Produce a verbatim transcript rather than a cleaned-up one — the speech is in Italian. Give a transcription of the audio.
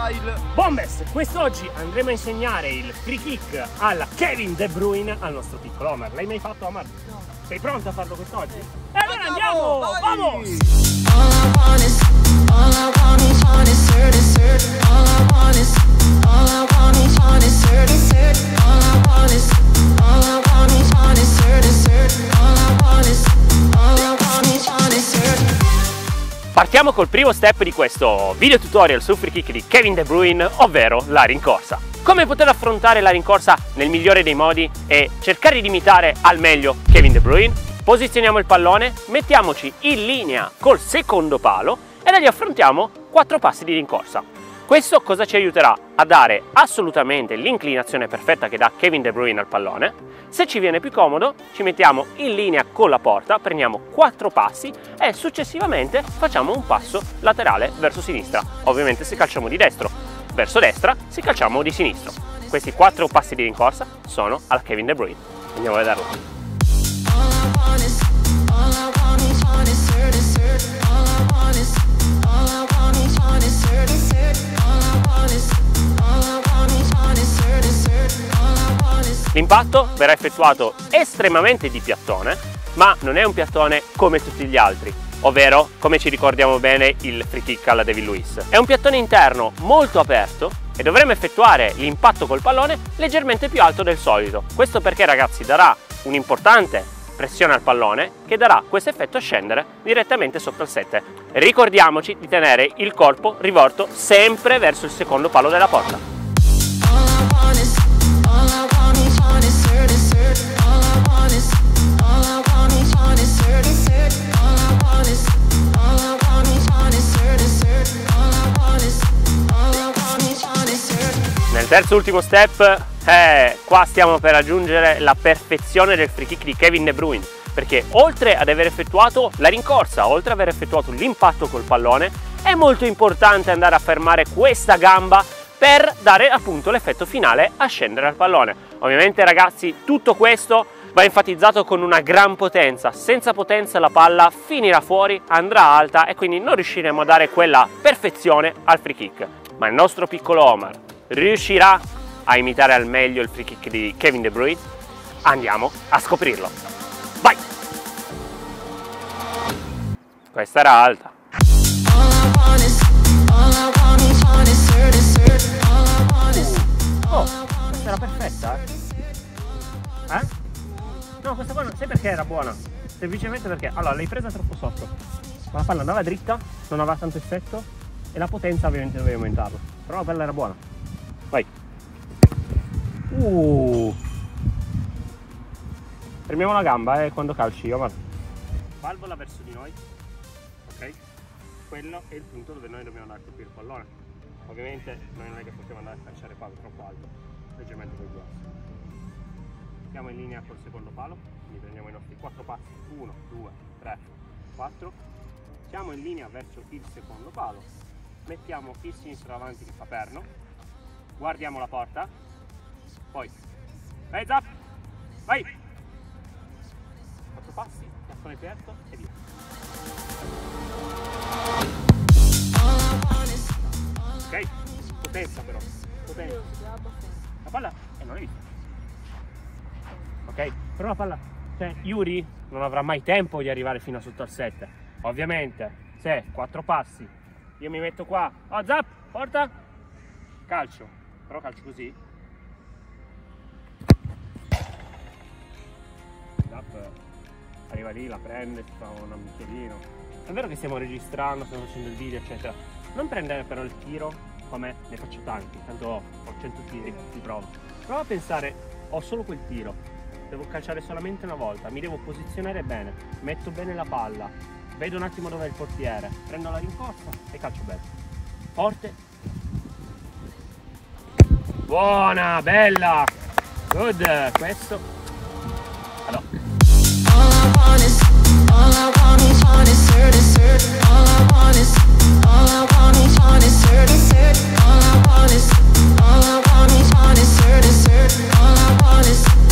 style. Bombes, quest'oggi andremo a insegnare il free kick alla Kevin De Bruyne al nostro piccolo Omar. L'hai mai fatto, Omar? No. Sei pronto a farlo quest'oggi? E allora andiamo! Vai. Vamos! Partiamo col primo step di questo video tutorial sul free kick di Kevin De Bruyne, ovvero la rincorsa. Come poter affrontare la rincorsa nel migliore dei modi e cercare di imitare al meglio Kevin De Bruyne? Posizioniamo il pallone, mettiamoci in linea col secondo palo e da lì affrontiamo quattro passi di rincorsa. Questo cosa ci aiuterà? A dare assolutamente l'inclinazione perfetta che dà Kevin De Bruyne al pallone. Se ci viene più comodo, ci mettiamo in linea con la porta, prendiamo quattro passi e successivamente facciamo un passo laterale verso sinistra. Ovviamente se calciamo di destro verso destra, se calciamo di sinistro. Questi quattro passi di rincorsa sono alla Kevin De Bruyne. Andiamo a vederlo. L'impatto verrà effettuato estremamente di piattone, ma non è un piattone come tutti gli altri, ovvero come ci ricordiamo bene il free kick alla David Luiz. È un piattone interno molto aperto e dovremo effettuare l'impatto col pallone leggermente più alto del solito. Questo perché, ragazzi, darà un'importante pressione al pallone che darà questo effetto a scendere direttamente sotto il sette. Ricordiamoci di tenere il corpo rivolto sempre verso il secondo palo della porta. Nel terzo e ultimo step, eh, qua stiamo per raggiungere la perfezione del free kick di Kevin De Bruyne, perché oltre ad aver effettuato la rincorsa, oltre ad aver effettuato l'impatto col pallone, è molto importante andare a fermare questa gamba per dare appunto l'effetto finale a scendere al pallone. Ovviamente, ragazzi, tutto questo va enfatizzato con una gran potenza. Senza potenza la palla finirà fuori, andrà alta e quindi non riusciremo a dare quella perfezione al free kick. Ma il nostro piccolo Omar riuscirà a imitare al meglio il free kick di Kevin De Bruyne? Andiamo a scoprirlo. Vai! Questa era alta. Oh, questa era perfetta, eh? Eh? No, questa qua non sai perché era buona. Semplicemente perché, allora, l'hai presa troppo sotto. La palla andava dritta, non aveva tanto effetto e la potenza ovviamente dovevi aumentarla. Però la palla era buona. Vai. Uh. Fermiamo la gamba, eh, quando calci, Omar. Valvola verso di noi. Ok? Quello è il punto dove noi dobbiamo andare a colpire il pallone. Ovviamente noi non è che possiamo andare a calciare palo troppo alto, leggermente più basso. Siamo in linea col secondo palo, quindi prendiamo i nostri quattro passi, uno, due, tre, quattro. Siamo in linea verso il secondo palo, mettiamo il sinistro davanti che fa perno, guardiamo la porta, poi heads up, vai! Quattro passi, piattone aperto e via. Ok, potenza però, potenza. La palla eh, non l'hai vista. Ok, però la palla, cioè Yuri non avrà mai tempo di arrivare fino a sotto al sette. Ovviamente, se quattro passi, io mi metto qua, oh zap, porta, calcio, però calcio così. Zap arriva lì, la prende, si fa un bicchierino. È vero che stiamo registrando, stiamo facendo il video, eccetera. Non prendere però il tiro come ne faccio tanti, tanto ho cento tiri di prova. Prova a pensare, ho solo quel tiro, devo calciare solamente una volta, mi devo posizionare bene, metto bene la palla, vedo un attimo dove è il portiere, prendo la rincorsa e calcio bene. Forte. Buona, bella, good, questo. Allora. All I want is, all I want is, want is, hurt is, hurt. All I want is, all I want is, want is, hurt is, hurt. All I want is, all I want is, want is, hurt is, hurt. All I want is